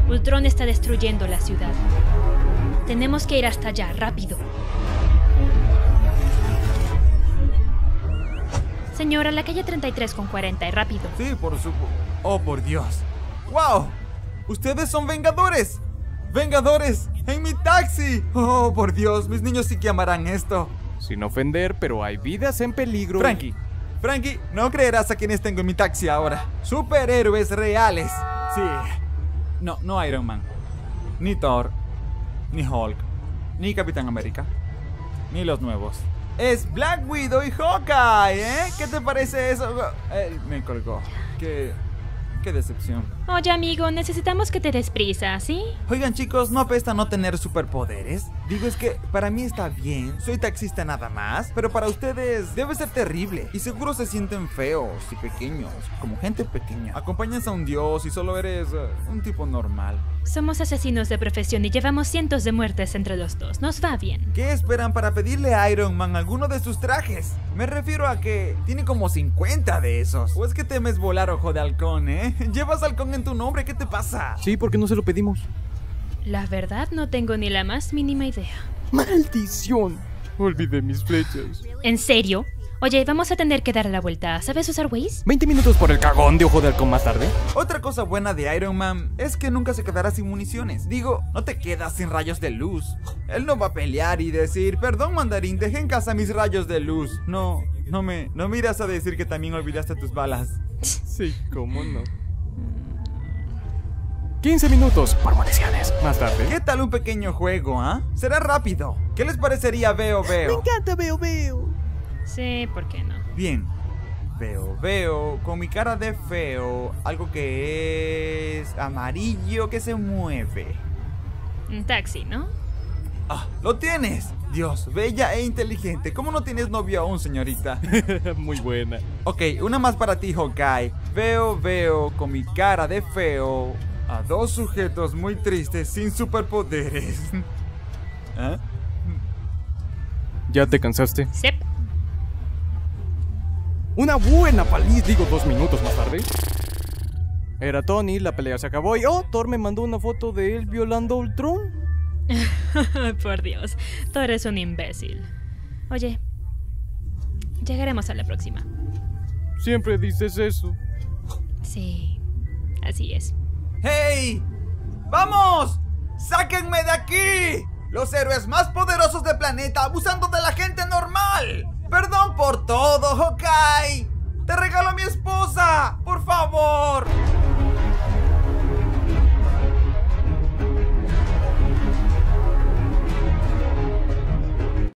Ultron está destruyendo la ciudad. Tenemos que ir hasta allá, rápido. Señora, la calle 33 con 40, y rápido. Sí, por supuesto. Oh, por Dios. ¡Wow! ¡Ustedes son Vengadores! ¡Vengadores! ¡En mi taxi! Oh, por Dios, mis niños sí que amarán esto. Sin ofender, pero hay vidas en peligro. Frankie, no creerás a quienes tengo en mi taxi ahora. Superhéroes reales. Sí. No Iron Man, ni Thor, ni Hulk, ni Capitán América, ni los nuevos. Es Black Widow y Hawkeye, ¿eh? ¿Qué te parece eso? Él me colgó. Qué decepción. Oye, amigo, necesitamos que te des prisa, ¿sí? Oigan, chicos, ¿no apesta no tener superpoderes? Digo, es que para mí está bien, soy taxista nada más, pero para ustedes debe ser terrible. Y seguro se sienten feos y pequeños, como gente pequeña. Acompañas a un dios y solo eres un tipo normal. Somos asesinos de profesión y llevamos cientos de muertes entre los dos. Nos va bien. ¿Qué esperan para pedirle a Iron Man alguno de sus trajes? Me refiero a que tiene como 50 de esos. ¿O es que temes volar, ojo de halcón, eh? Llevas halcón en tu nombre, ¿qué te pasa? Sí, ¿por qué no se lo pedimos? La verdad, no tengo ni la más mínima idea. ¡Maldición! Olvidé mis flechas. ¿En serio? Oye, vamos a tener que dar la vuelta. ¿Sabes usar Waze? 20 minutos por el cagón de ojo de halcón más tarde. Otra cosa buena de Iron Man es que nunca se quedará sin municiones. Digo, no te quedas sin rayos de luz. Él no va a pelear y decir, perdón, mandarín, dejé en casa mis rayos de luz. No me irás a decir que también olvidaste tus balas. Sí, cómo no. 15 minutos por municiones más tarde. ¿Qué tal un pequeño juego, ah? Será rápido. ¿Qué les parecería Veo Veo? Me encanta Veo Veo. Sí, ¿por qué no? Bien. Veo con mi cara de feo, algo que es amarillo que se mueve. Un taxi, ¿no? ¡Ah! ¡Lo tienes! Dios, bella e inteligente. ¿Cómo no tienes novio aún, señorita? Muy buena. Ok, una más para ti, Hawkeye. Veo con mi cara de feo a dos sujetos muy tristes sin superpoderes. ¿Ah? ¿Ya te cansaste? Sep. Una buena paliza, digo 2 minutos más tarde. Era Tony, la pelea se acabó y Thor me mandó una foto de él violando a Ultron. Por Dios, Thor es un imbécil. Oye, llegaremos a la próxima. Siempre dices eso. Sí, así es. ¡Hey! ¡Vamos! ¡Sáquenme de aquí! Los héroes más poderosos del planeta abusando de la gente normal. Perdón por todo, Hawkeye. Te regalo a mi esposa, por favor.